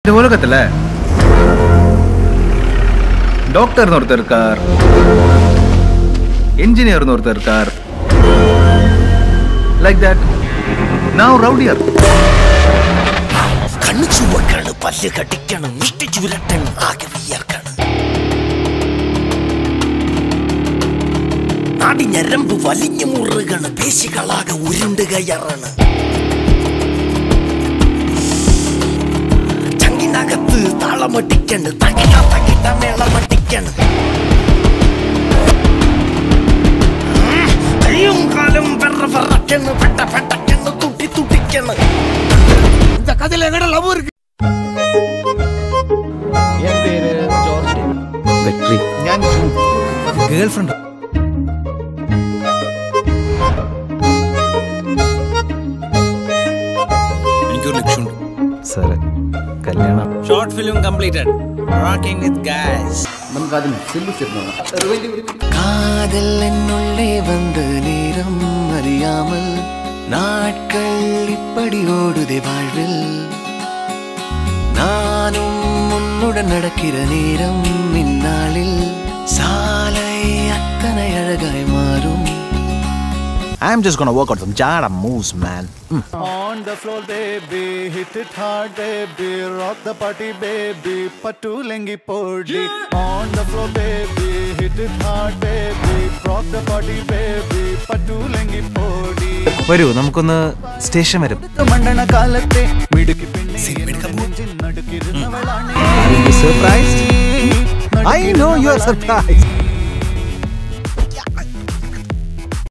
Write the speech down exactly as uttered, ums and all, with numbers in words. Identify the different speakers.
Speaker 1: உலகத்துல டாக்டர்னு ஒருத்தர் இருக்கார், என்ஜினியர்னு ஒருத்தர் இருக்கார். லைக் தட் now ரவுடியர்.
Speaker 2: കണ്ണു ചുവക്കണം, പല്ല് കടിക്കണം, മുഷ്ടി ചുരട്ടണം, ആകെ വിയർക്കണം. നാടി ഞരമ്പ് വലിഞ്ഞു മുറുകണ്, പേശികളാകെ ഉരുണ്ട് കയറണ്. ചങ്കിനകത്ത് താളമടിക്കണ്, തകിട തകിട മേളമടിക്കണ്. കയ്യും കാലും വെറ വെറക്കണ്, പെട്ട പെട്ടക്കണ്, തുട്ടി തുട്ടിക്കണ്. இந்த கதையில எங்கட லவ் இருக்கு.
Speaker 1: என் பேரு ஜார்ஜ். வெற்றி. ഞാൻ ഗേൾ ഫ്രണ്ട്. എനിക്കൊരു ലക്ഷ്യമുണ്ട് സാർ, കല്യാണം.
Speaker 3: Short film completed. Rocking with guys.
Speaker 1: നമുക്ക് ആദ്യം സിമ്പിൾ സ്റ്റെപ്പ്.
Speaker 2: കാതൽ എന്നുള്ളേ വന്ന നേരം അറിയാമൽ நாட்கள் இப்படி ஓடுதே வாழ்வில். நானும் உன்னுடன் நடக்கிற நேரம் இந்நாளில் சாலை அத்தனை அழகாய் மாறும்.
Speaker 3: I'm just gonna work out some jada moves, man. Mm.
Speaker 4: On the floor, baby, hit it hard, baby, rock the party, baby, pattu lengi podi. On the floor, baby, hit it hard, baby, rock the party, baby, pattu lengi podi.
Speaker 3: വരൂ, നമുക്കൊന്ന് station വരും.
Speaker 4: മണ്ഡന കാലത്തെ മിടുക്കി പെണ്ണേ
Speaker 3: I know you are surprised.